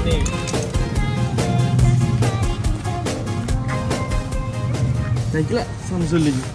nih. Nah gila Samsul ini.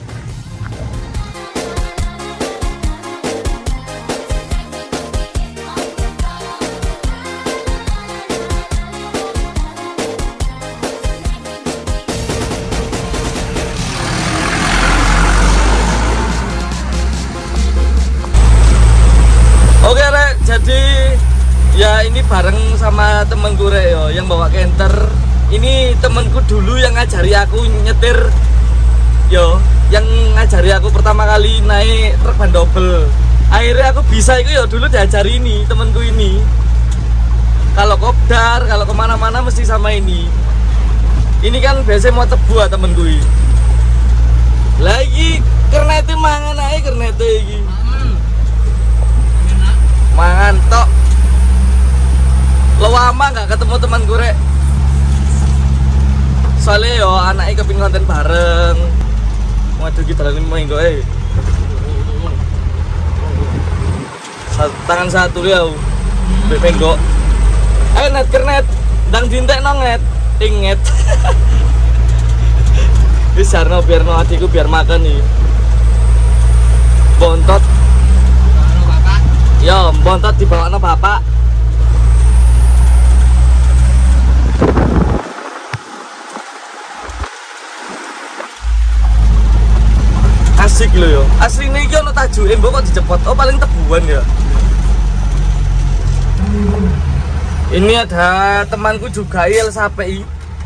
Oke Rek, jadi ya ini bareng sama temenku Rek yo yang bawa kenter. Ini temenku dulu yang ngajari aku nyetir yo, yang ngajari aku pertama kali naik truk ban double. Akhirnya aku bisa itu yo dulu diajari ini temenku ini. Kalau kopdar, kalau kemana-mana mesti sama ini. Ini kan biasanya mau tebu temenku ini. Lagi kernete mangan aja kernete ini. Mangan tok. Lama nggak ketemu teman gue Rek. Soalnya yo anaknya kepingin konten bareng. Waduh kita lagi main gue. Tangan satu ya, bepenggo. Ayo net kernet, dang dintek nonget, inget. Bisa biar no adikku biar makan nih. Bontot. Yo, bontot dibawa no bapak. Asik lo yo. Asli ini ono taju embo kok dicepot. Oh paling tebuan ya. Ini ada temanku juga IL-SAPI.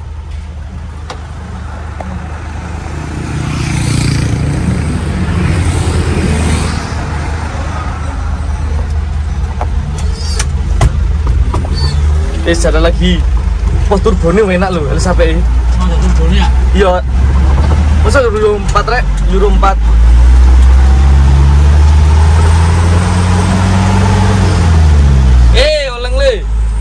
Ada lagi. Wah turbone enak loh IL-SAPI. Oh, ada turbone ya? Iya. Masa Euro 4 Rek? Euro 4. Oleng le.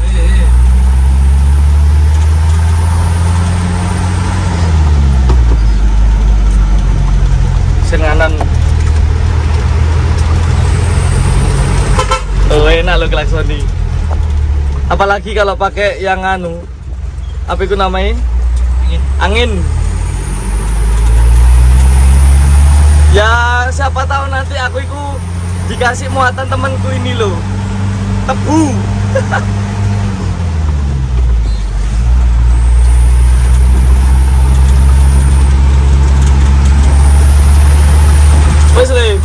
Senganan. Oh enak lo klakson nih. Apalagi kalau pakai yang anu, apa itu namanya? Angin. Ya siapa tahu nanti aku itu dikasih muatan temanku ini loh, tebu. Wes le.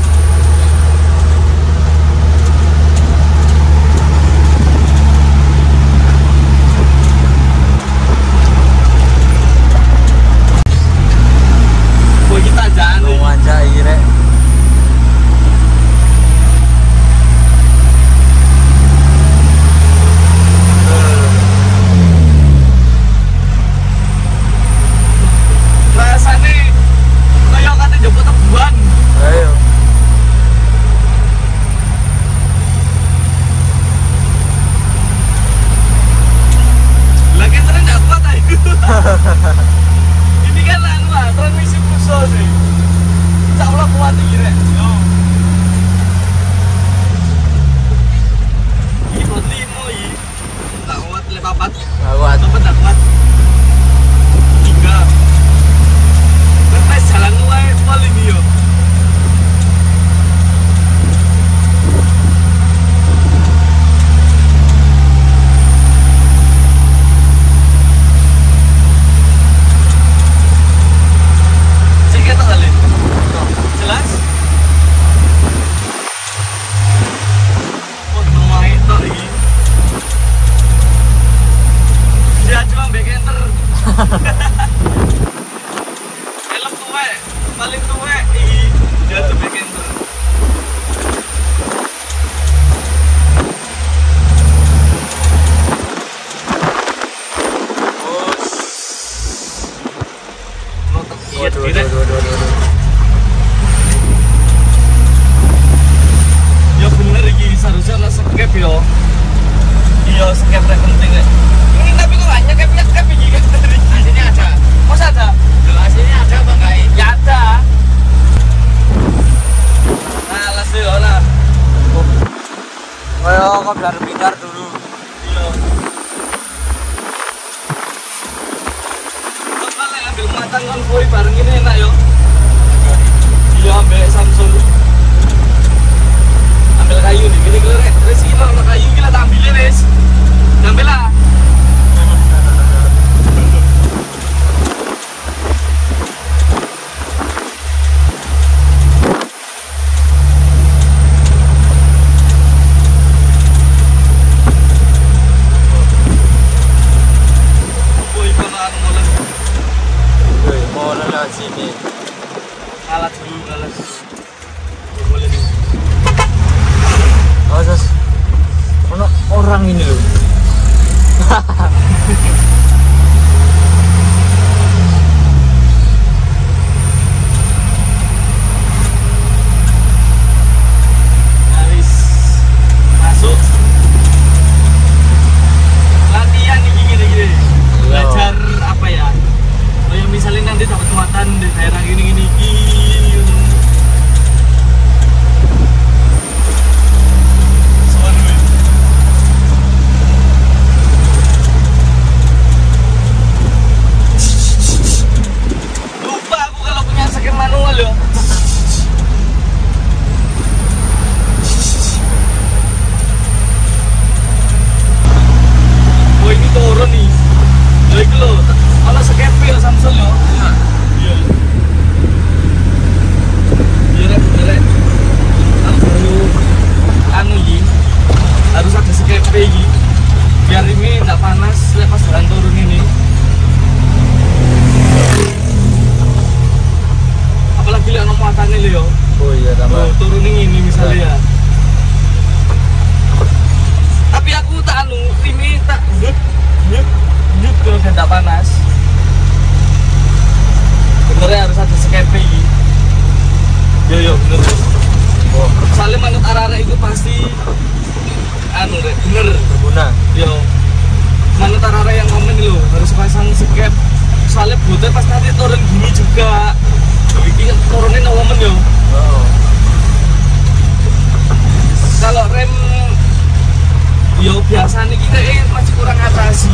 Ini kan anu transmisi pusat sih. Insya Allah kuat iki Rek. Ini buat limo iki. Tak kuat le papat. Tak kuat. Papat tak kuat. 3. Lepas jalan wae paling yo. Helm tuwe, paling tuwe dia tuh bikin tuh. Ya bener iki seharusnya ana skep yo. Iya skep rek penting ya. Ini tapi kok hanya skep iki kan. Aslinya ada. Masa ada? Aslinya ada apa enggak? Ya ada. Nah, las dulu lah. Kayak kok biar pintar dulu. Iya. muatan konvoy bareng ini enak yo. Iya ambek Samsul. Ambil kayu nih, gini rek. Wis iki ono kayu iki lah tak ambil wis. Ambil lah. Sini alat dulu alat boleh nih. Oh sos orang ini loh. Habis masuk latihan nih gini belajar apa ya. Oh ya misalnya nanti dapat muatan di daerah gini. Lupa aku kalau punya scan manual loh. Oh ini turun nih. Loh itu loh. Kalau sekepe ya Samsul ya. Iya. Iya rek. Aku anu iki harus ada sekepe iki. Biar ini enggak panas lepas jalan turun ini. Apalagi lihat muatannya lho ya. Oh iya tambah. Oh, turun ini misalnya ya. Tapi aku tak anu, ini tak nyut kalau tidak panas. Benernya harus ada sekepe ini. Yo bener. Oh, soalnya manut arah-arah itu pasti anu rek, bener berguna. Yo. Manut arah-arah yang komen lo harus pasang skep. Soalnya botnya pas nanti turun gini juga. Ini turunnya no momen yo. Oh. Kalau rem yo biasa nih kita masih kurang atasi.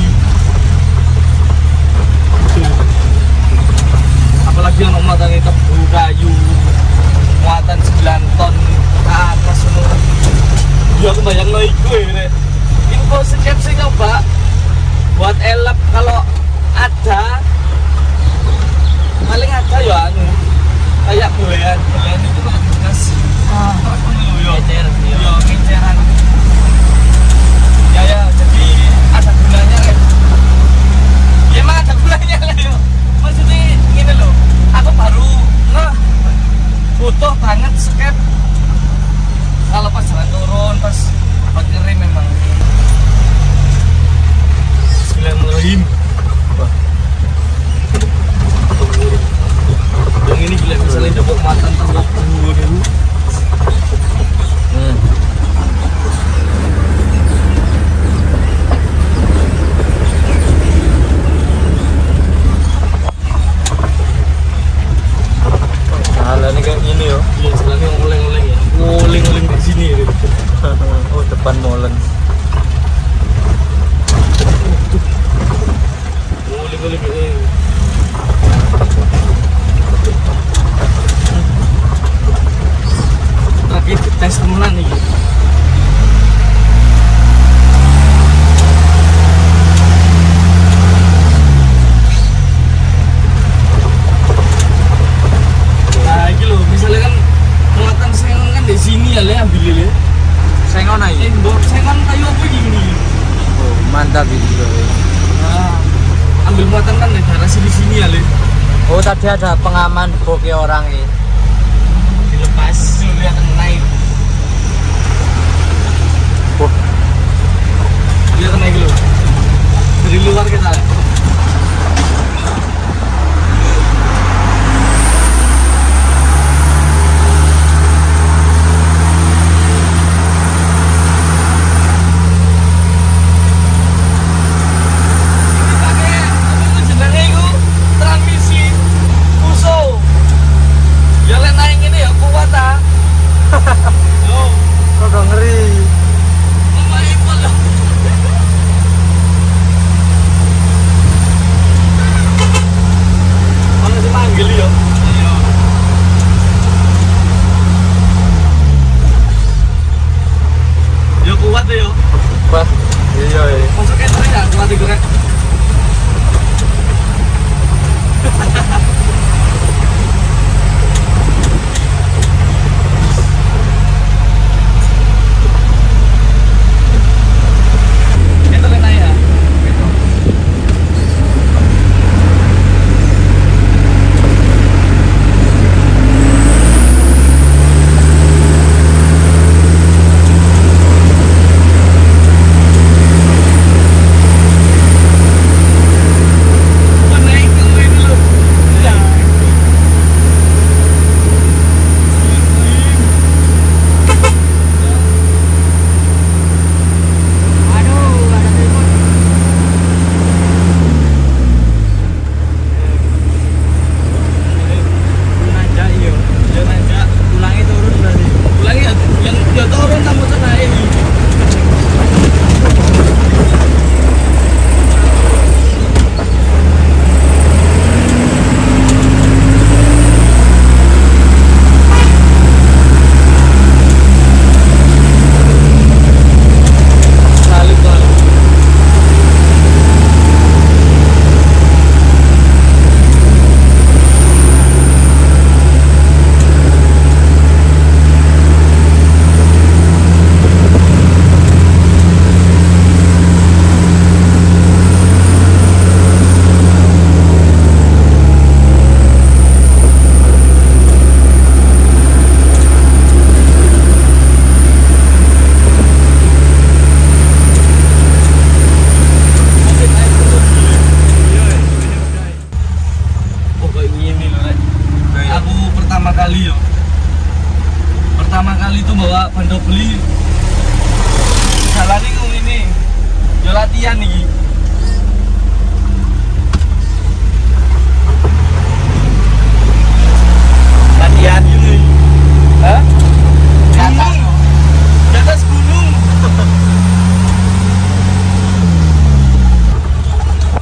Apalagi yang muatan tebu kayu muatan 9 ton ke atas semua. Ya aku bayang lo iku ya. Info skep sih nyoba buat elap kalau ada paling ada ya anu kayak boyan itu kan bekas ngecer ya jadi ada gunanya kan ya emang ada gunanya lah yo maksudnya gini loh aku baru butuh banget skep kalau pas jalan turun pas buat ngerem memang. Bismillahirrahmanirrahim. Yang ini gila misalnya dapat muatan tambah dulu dulu. Jalan ini kayak gini yo. Iya, jalannya oleng-oleng ya. Oleng-oleng di sini ya. Oh depan molen. Oleng-oleng. Lagi tes temenan nih. Nah, ini loh, misalnya kan muatan sengon kan di sini ya, le ambil le. Sengon aja. Sengon kayu apa gini? Oh mantap itu. Nah, ambil muatan kan dari daerah sini ya, le. Oh tadi ada pengaman boki orang ini. Dilepas dulu ya kan naik. Oh. Dia kan naik loh. Dari luar kita.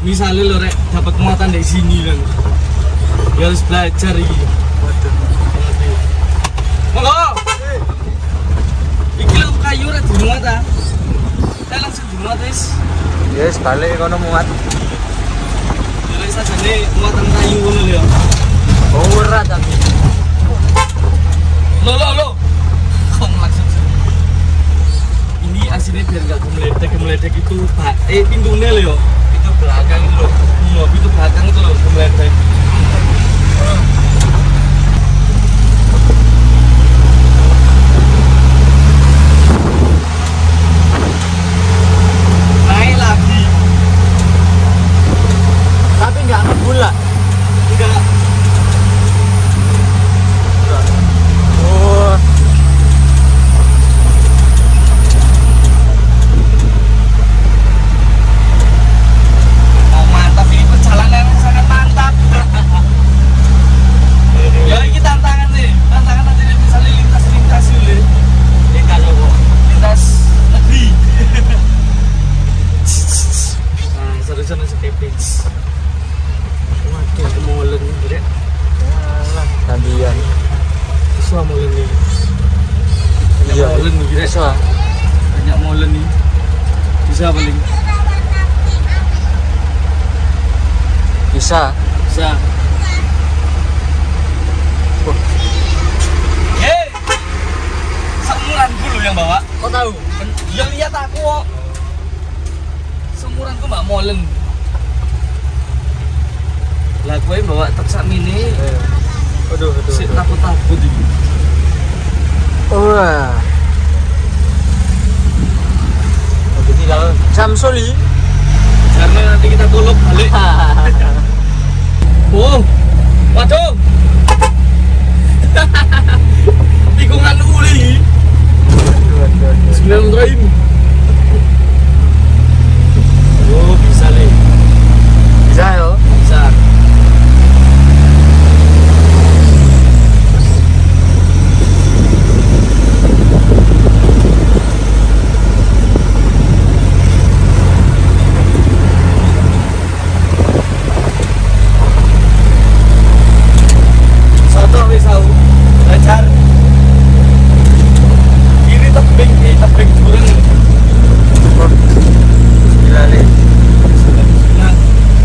misalnya lo rek dapat muatan dari sini kan, ya harus belajar ini. Waduh. Monggo. Iki lho kayu rek dimuat ta. Saya langsung dimuat wis. Yes, balik kono muat. Jadi sajane muatan kayu ngono lho. Oh, ora tapi. Lo. Kok langsung sih. Ini aslinya biar nggak gemeledek itu pintunya lho. Pintu belakang itu lho. Iya, pintu belakang itu lho gemeledek. Naik lagi. Tapi nggak ngebul lah. Enggak. Oh. Oh, mantap ini perjalanan yang sangat mantap. Ya ini tantangan nih, tantangan nanti misalnya lintas dulu. Lintas negeri. Nah, seru-seru sekeping. Waduh, molen nih, Alah, gantian. Bisa molen nih. Banyak Iya, molen nih, kira. bisa. Banyak molen nih. Bisa paling. Bisa. Bisa. Wah. Hei, semuranku loh yang bawa. Kok tahu? Ya lihat aku kok. Semuranku mbak molen. Lah gue bawa truk sak mini. Aduh. Sik takut-takut ini. Wah. Oke, tinggal Samsuli. Karena nanti kita tolok balik. Oh, waduh. Tikungan uli. Bismillahirrahmanirrahim. Oh, bisa nih. Bisa yo. Bisa. Soto wis tau. Belajar. Ini tebing jurang. Gila nih. Nah,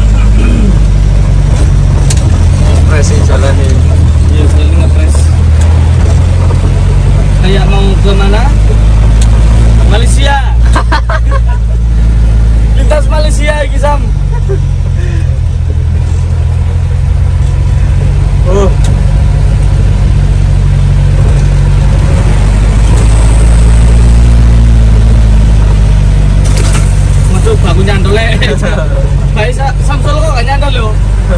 Presi jalan nih. iya selalu ngepres. Kayak mau ke mana? Malaysia. Lintas Malaysia iki Sam. Oh. Masuk baku nyantol baik Samsul kok gak nyantol loh.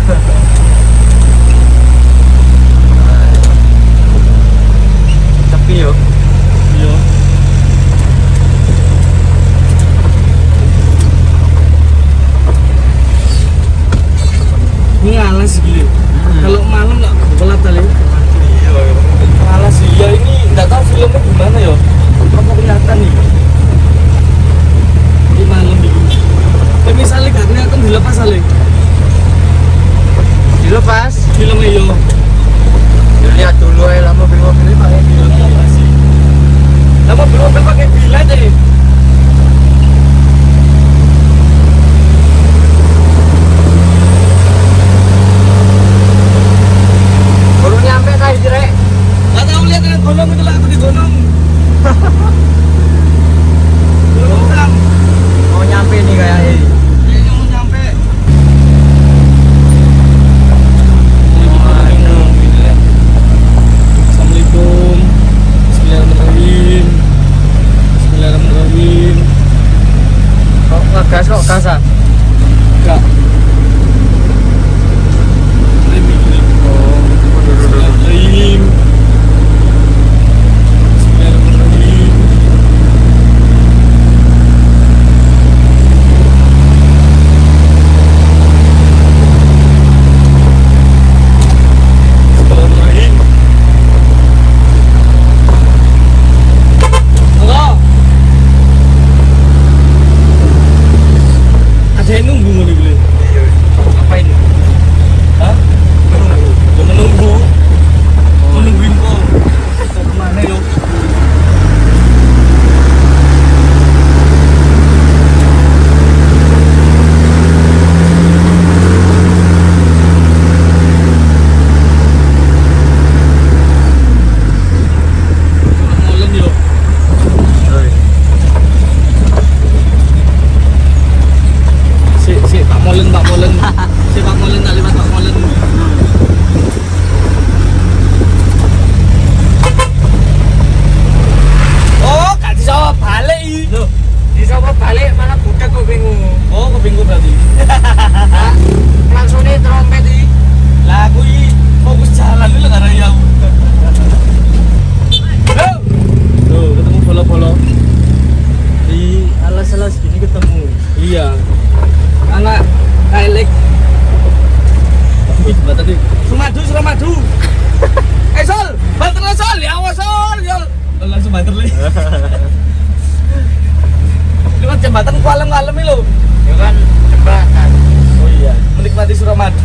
Tapi yo. Iya. Ini ngalas gini. Kalau malam nggak gelap kali. Iya. Ngalas sih. Ya ini nggak tahu filmnya gimana ya. Apa kelihatan nih? Di malam ini. Tapi misalnya gak kelihatan dilepas kali. Dilepas. Filmnya yo. Lihat dulu ya lah mobil-mobil ini pakai film. Lama belum pakai bilet deh. Baru nyampe tadi direk. Gak tahu lihat dengan gonong itu lah aku di gonong. Belum kan? Mau nyampe nih kayak ini. Kayaknya mau nyampe. Assalamualaikum. Bismillahirrahmanirrahim. Bismillahirrahmanirrahim. Kok ngegas kok gas ah? Enggak. Bismillahirrahmanirrahim. Bismillahirrahmanirrahim. Bismillahirrahmanirrahim. Halo. Ada yang nunggu nih gue. Pak Molen. Si Pak Molen tak liwat Pak Molen. Oh, gak bisa balik iki. Loh, bisa apa balik malah budak kok bingung. Oh, kebingung berarti. Langsung nih trompet iki. Lah aku iki fokus jalan dulu karena ya. Tuh, ketemu bolo-bolo. Di alas-alas gini ketemu. Iya. Anak kailek. Tadi. Suramadu. Sol, banter Sol, ya awas Sol. Langsung banter li. Lewat jembatan Kualem-Kualem ini loh. Ya kan jembatan. Oh iya, menikmati Suramadu.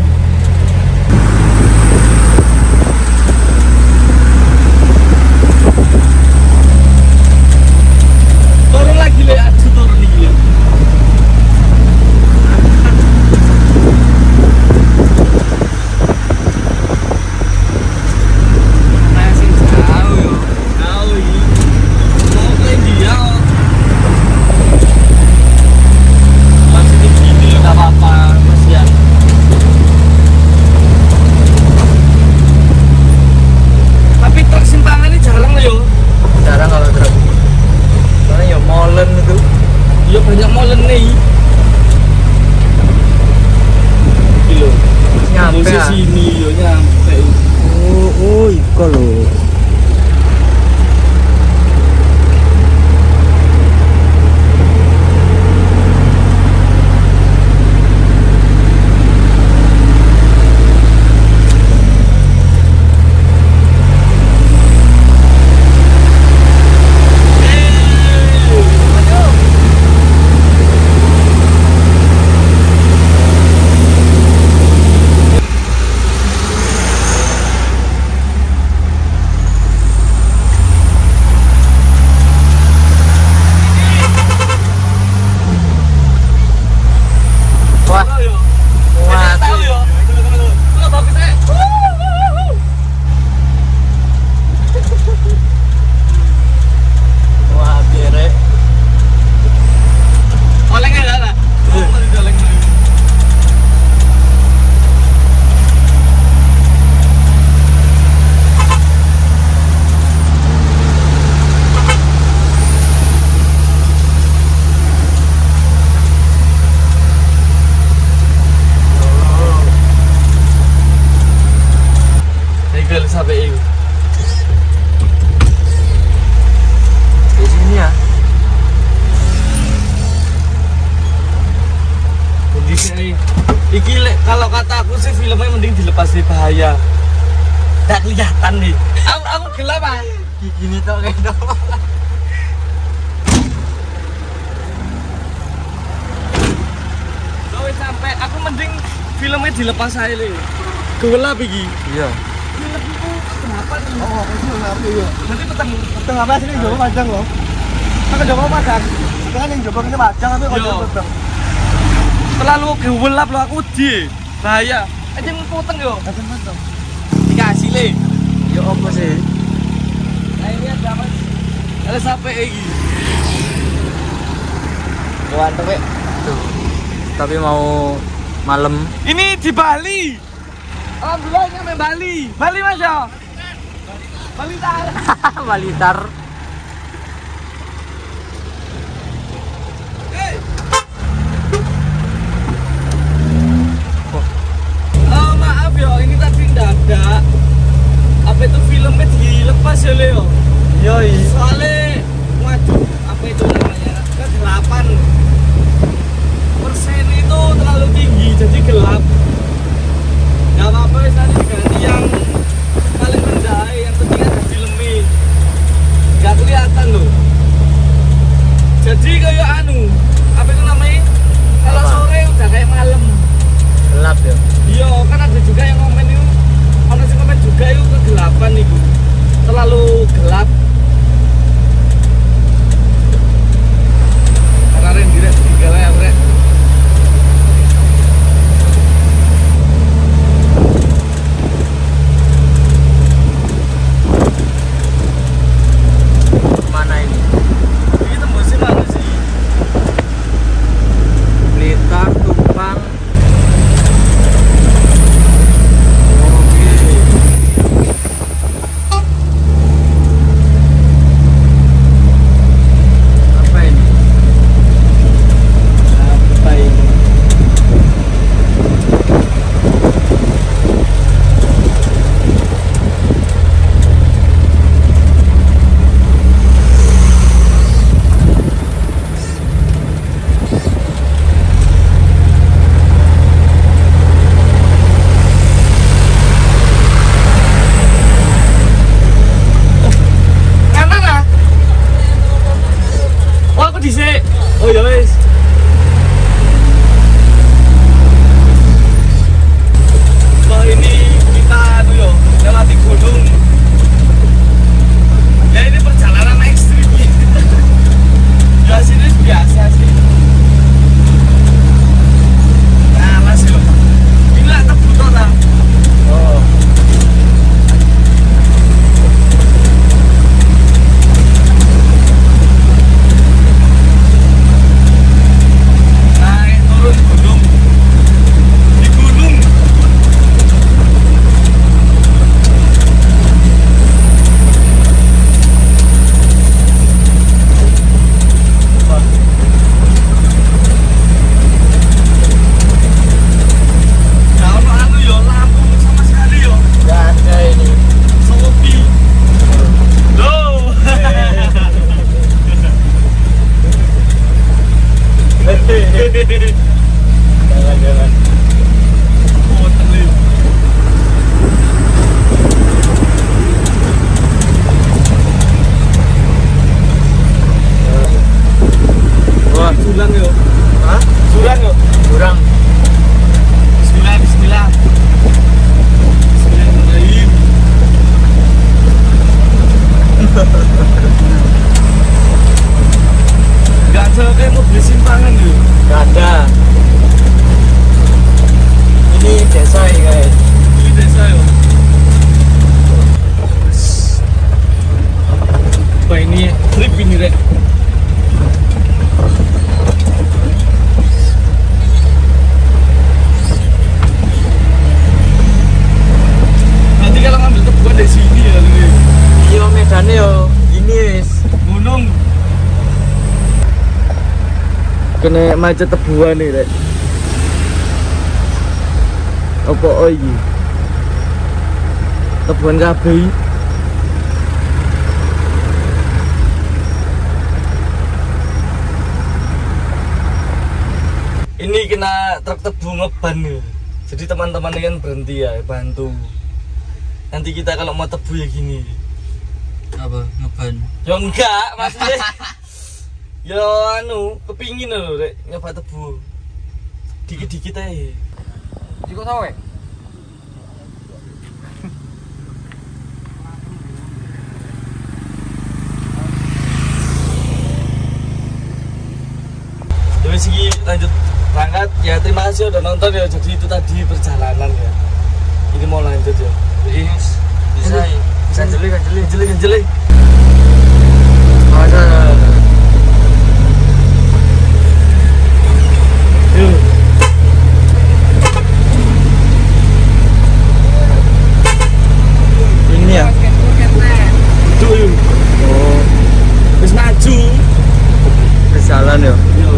Turun lagi le, aduh turun lagi le. Masih jauh yo. Tahu ini. Mau ke India kok. Masih di sini loh, gak apa-apa, Mas Yan. Tapi truk simpangan ini jarang loh yo. Jarang kalau truk. Soalnya ya molen itu. Ya banyak molen nih. Kilo. Nyampe, Tembus ah. sini yo nyampe. Oh, iko lho. Wah, Tahu yo. wah. Tahu yo. Tunggu tapi saya. Wah, kere. Oleng enggak lah? Oh, masih oleng. Tinggal sampai itu. Di sini ya. Jadi sih, iki kalau kata aku sih filmnya mending dilepas di bahaya. Tak kelihatan nih. Aku gelap ah. Gini tok kayak doang. Kowe sampai aku mending filmnya dilepas aja le. Gelap iki. Iya. Film itu kenapa nih? Oh, itu ngapain ya? Nanti petang. Tengah apa sini Jawa Padang loh. Kan Jawa Padang. Kan yang Jawa ini Padang tapi kok Yo. Jawa Padang. Terlalu gelap lo aku di. Bahaya. Aja ngepoteng yo. Padang Padang. Dikasih le. Ya apa sih? Nah ini ada apa? Ada sampai iki. Ganteng kek. Tuh. Tapi mau malam. Ini di Bali. Alhamdulillah ini sampai Bali. Bali Mas ya. Bali tar. Balitar. Maaf ya, ini tadi mendadak. Apa itu filmnya dilepas ya Leo? Yoi. Soalnya, waduh, apa itu namanya? Kegelapan. Persen itu terlalu tinggi, jadi gelap. Gak apa-apa, nanti diganti yang paling rendah, yang penting ada filmnya. Gak kelihatan loh. Jadi kayak anu, apa itu namanya? Kalau Apa? sore udah kayak malam. Gelap ya. Iya, kan ada juga yang komen itu, ada yang komen juga itu kegelapan itu, terlalu gelap. Jalan-jalan. Oh, teli. Wah, jurang yo. Hah? Jurang yo. Kurang. Bismillah, bismillah. Bismillahirrahmanirrahim. Gak ada kayak mobil simpangan yo. Gak ada. Ini desa ya guys. Ini desa yo. Wah ini trip ini rek. Nanti kalau ngambil tebuan dari sini ya ini. Iya medannya yo. Ini wis. Gunung. Kena macet tebuan nih rek. Apa iki? Tebuan kabeh. Ini kena truk tebu ngeban nih. Jadi teman-teman ini kan berhenti ya, bantu. Nanti kita kalau mau tebu ya gini. Apa? Ngeban. Ya enggak, maksudnya. Ya anu, kepingin lho rek nyoba tebu. Dikit-dikit aja. Iku sawe. Jadi segi lanjut berangkat ya, terima kasih udah nonton ya. Jadi itu tadi perjalanan ya, ini mau lanjut ya. Jadi Bisa ya. bisa jeli jeli Masa yuk. ini ya. Itu yuk. Oh, Terus maju berjalan ya. yuk.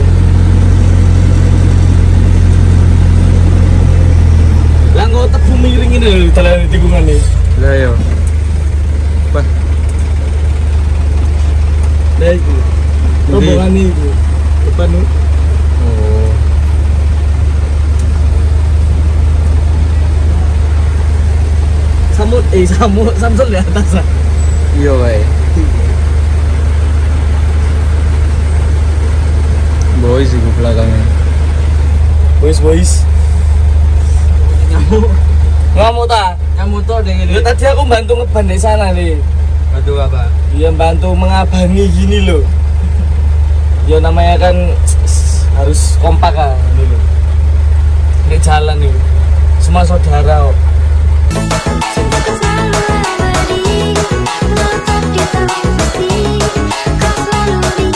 Lah kok tebu miring ini lho dalam tikungan nih. Lah yo. Apa? Nah itu rombongan itu depan nih. Oh. Samsul di atas ah. Iya wae. Boys iku belakangnya. Boys ngamuk tak? Kamu tuh ada Ya, tadi aku bantu ngeban di sana nih. Bantu apa? Iya bantu mengabani gini loh. Ya namanya kan harus kompak kan ini loh. Ini jalan nih. Semua saudara kok. Cintaku selalu abadi, menatap di taman pasti, kau selalu di